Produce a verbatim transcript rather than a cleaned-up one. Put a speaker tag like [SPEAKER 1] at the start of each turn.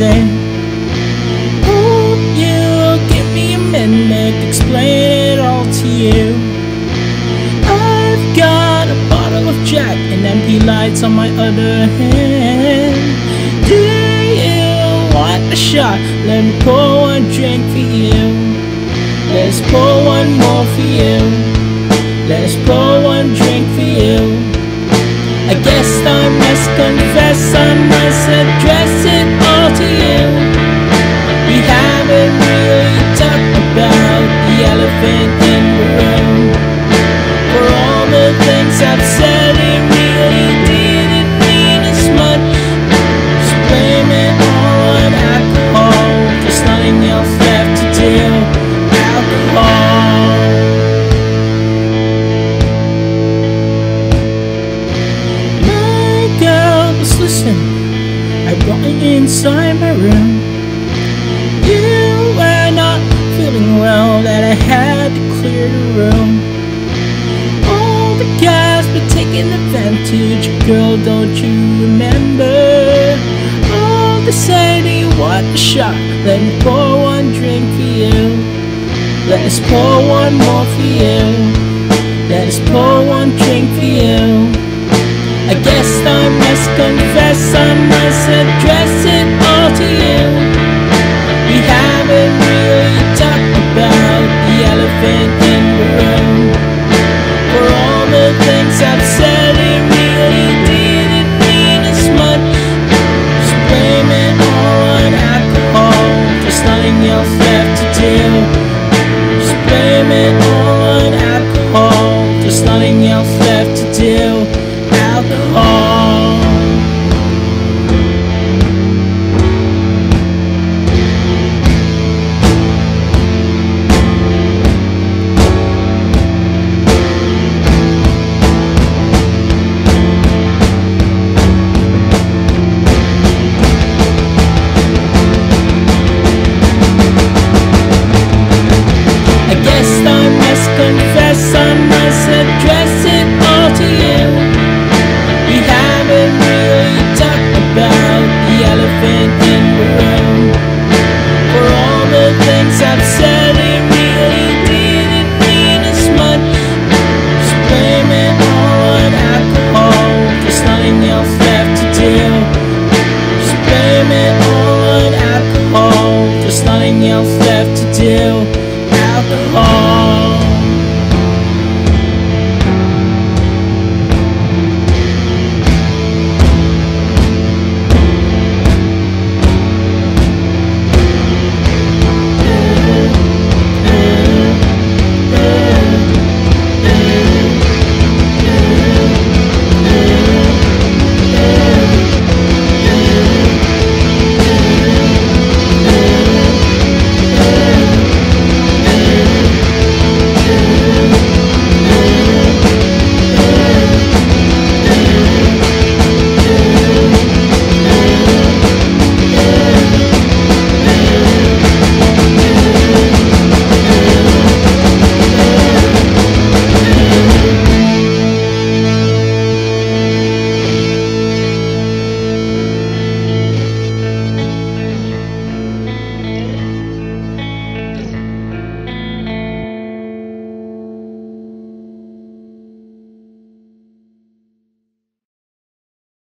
[SPEAKER 1] say, oh, you give me a minute to explain it all to you. I've got a bottle of Jack and Empi Lights on my other hand. Do you want a shot? Let me pour one drink for you. Let's pour one more for you. Let's pour one drink for you. I guess I must confess, I must address it all to you. We haven't really talked about the elephant in the room. For all the things I've said, it really didn't mean as much. Just blame it all on alcohol. There's nothing else left to do. Alcohol. Listen, I brought you inside my room. You were not feeling well, that I had to clear the room. All the guys were taking advantage, girl, don't you remember? All they said, you want a shot, let me pour one drink for you. Let us pour one more for you. Let us pour one drink for you. I guess I must confess, I must address it